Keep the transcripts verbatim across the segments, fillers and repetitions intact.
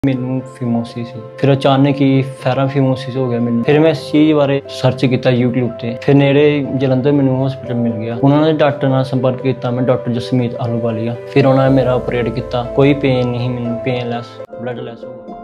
ਮੈਨੂੰ ਫੀਮੋਸਿਸ ਸੀ। ਫਿਰ ਅਚਾਨਕ ਹੀ ਫੈਰਾ ਫੀਮੋਸਿਸ ਹੋ ਗਿਆ ਮੈਨੂੰ। ਫਿਰ ਮੈਂ ਇਸ ਚੀਜ਼ ਬਾਰੇ ਸਰਚ ਕੀਤਾ ਯੂਟਿਊਬ ਤੇ। ਫਿਰ ਨੇੜੇ ਜਲੰਧਰ ਮੈਨੂੰ ਹਸਪੀਟਲ ਮਿਲ ਗਿਆ। ਉਹਨਾਂ ਨੇ ਡਾਕਟਰ ਨਾਲ ਸੰਪਰਕ ਕੀਤਾ ਮੈਂ, ਡਾਕਟਰ ਜਸਮੀਤ ਆਹਲੂਵਾਲੀਆ। ਫਿਰ ਉਹਨਾਂ ਨੇ ਮੇਰਾ ਆਪਰੇਟ ਕੀਤਾ। ਕੋਈ ਪੇਨ ਨਹੀਂ, ਮੈਨੂੰ ਪੇਨਲੈਸ ਬਲੱਡ ਲੈਸ ਹੋ ਗਿਆ।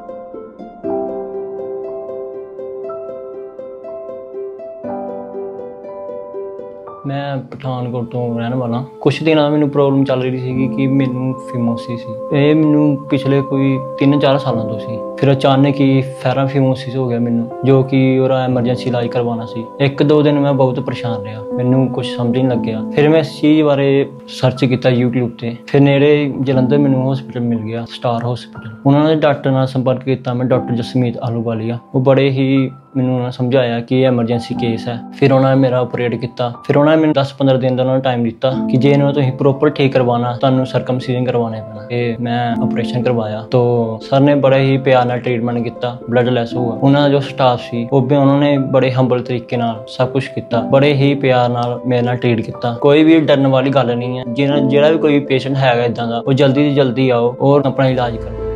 ਮੈਂ ਪਠਾਨਕੋਟ ਤੋਂ ਰਹਿਣ ਵਾਲਾ। ਕੁਛ ਦਿਨਾਂ ਮੈਨੂੰ ਪ੍ਰੋਬਲਮ ਚੱਲ ਰਹੀ ਸੀਗੀ ਕਿ ਮੈਨੂੰ ਫੀਮੋਸਿਸ ਸੀ। ਇਹ ਮੈਨੂੰ ਪਿਛਲੇ ਕੋਈ ਤਿੰਨ ਚਾਰ ਸਾਲਾਂ ਤੋਂ ਸੀ। ਫਿਰ ਅਚਾਨਕ ਹੀ ਫੈਰਾ ਫੀਮੋਸਿਸ ਹੋ ਗਿਆ ਮੈਨੂੰ, ਜੋ ਕਿ ਉਹਦਾ ਐਮਰਜੈਂਸੀ ਇਲਾਜ ਕਰਵਾਉਣਾ ਸੀ। ਇੱਕ ਦੋ ਦਿਨ ਮੈਂ ਬਹੁਤ ਪਰੇਸ਼ਾਨ ਰਿਹਾ, ਮੈਨੂੰ ਕੁਛ ਸਮਝ ਨਹੀਂ ਲੱਗਿਆ। ਫਿਰ ਮੈਂ ਇਸ ਚੀਜ਼ ਬਾਰੇ ਸਰਚ ਕੀਤਾ ਯੂਟਿਊਬ ਤੇ। ਫਿਰ ਨੇੜੇ ਜਲੰਧਰ ਮੈਨੂੰ ਹਸਪੀਟਲ ਮਿਲ ਗਿਆ, ਸਟਾਰ ਹਸਪੀਟਲ। ਉਹਨਾਂ ਨੇ ਡਾਕਟਰ ਨਾਲ ਸੰਪਰਕ ਕੀਤਾ ਮੈਂ, ਡਾਕਟਰ ਜਸਮੀਤ ਆਹਲੂਵਾਲੀਆ। ਉਹ ਬੜੇ ਹੀ ਮੈਨੂੰ ਸਮਝਾਇਆ ਕਿ ਇਹ ਐਮਰਜੈਂਸੀ ਕੇਸ ਹੈ। ਫਿਰ ਉਹਨਾਂ ਨੇ ਮੇਰਾ ਆਪਰੇਟ ਕੀਤਾ। ਫਿਰ ਉਹਨਾਂ ਨੇ ਮੈਨੂੰ ਦਸ ਪੰਦਰਾਂ ਦਿਨ ਦਾ ਉਹਨਾਂ ਨੇ ਟਾਈਮ ਦਿੱਤਾ ਕਿ ਜੇ ਇਹਨੂੰ ਤੁਸੀਂ ਪ੍ਰੋਪਰ ਠੀਕ ਕਰਵਾਉਣਾ ਤੁਹਾਨੂੰ ਸਰਕਮਸੀਜ਼ਨ ਕਰਵਾਉਣਾ ਪੈਣਾ। ਤੇ ਮੈਂ ਆਪਰੇਸ਼ਨ ਕਰਵਾਇਆ। ਤੋ ਸਰ ਨੇ ਬੜੇ ਹੀ ਪਿਆਰ ਨਾਲ ਟ੍ਰੀਟਮੈਂਟ ਕੀਤਾ, ਬਲੱਡ ਲੈਸ ਹੋਇਆ। ਉਹਨਾਂ ਦਾ ਜੋ ਸਟਾਫ ਸੀ ਉਹ ਵੀ ਉਹਨਾਂ ਨੇ ਬੜੇ ਹੰਬਲ ਤਰੀਕੇ ਨਾਲ ਸਭ ਕੁਝ ਕੀਤਾ, ਬੜੇ ਹੀ ਪਿਆਰ ਨਾਲ ਮੇਰੇ ਨਾਲ ਟ੍ਰੀਟ ਕੀਤਾ। ਕੋਈ ਵੀ ਡਰਨ ਵਾਲੀ ਗੱਲ ਨਹੀਂ ਹੈ। ਜਿਹੜਾ ਜਿਹੜਾ ਵੀ ਕੋਈ ਪੇਸ਼ੈਂਟ ਹੈਗਾ ਇਦਾਂ ਦਾ, ਉਹ ਜਲਦੀ ਤੋਂ ਜਲਦੀ ਆਓ ਔਰ ਆਪਣਾ ਇਲਾਜ ਕਰੋ।